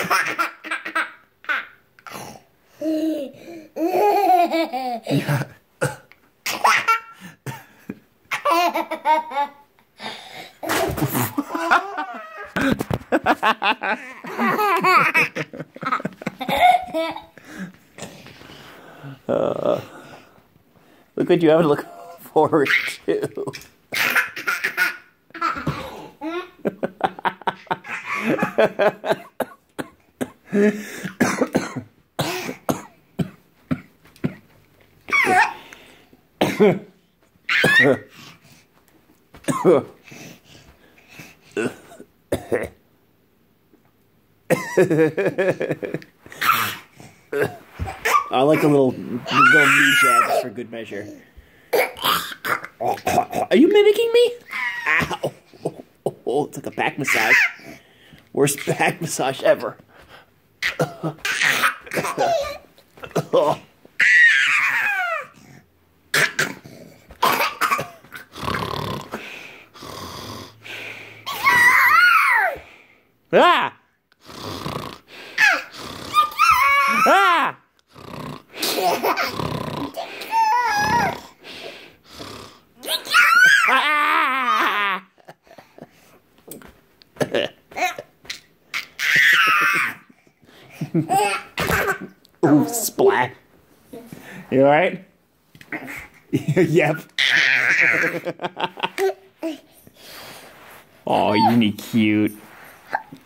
Look what you have to look forward to. I like a little knee jabs for good measure. Are you mimicking me? Ow! Oh, it's like a back massage. Worst back massage ever. Ah! Ah! Ah! Ooh, splat. You alright? Yep. Oh, you need cute.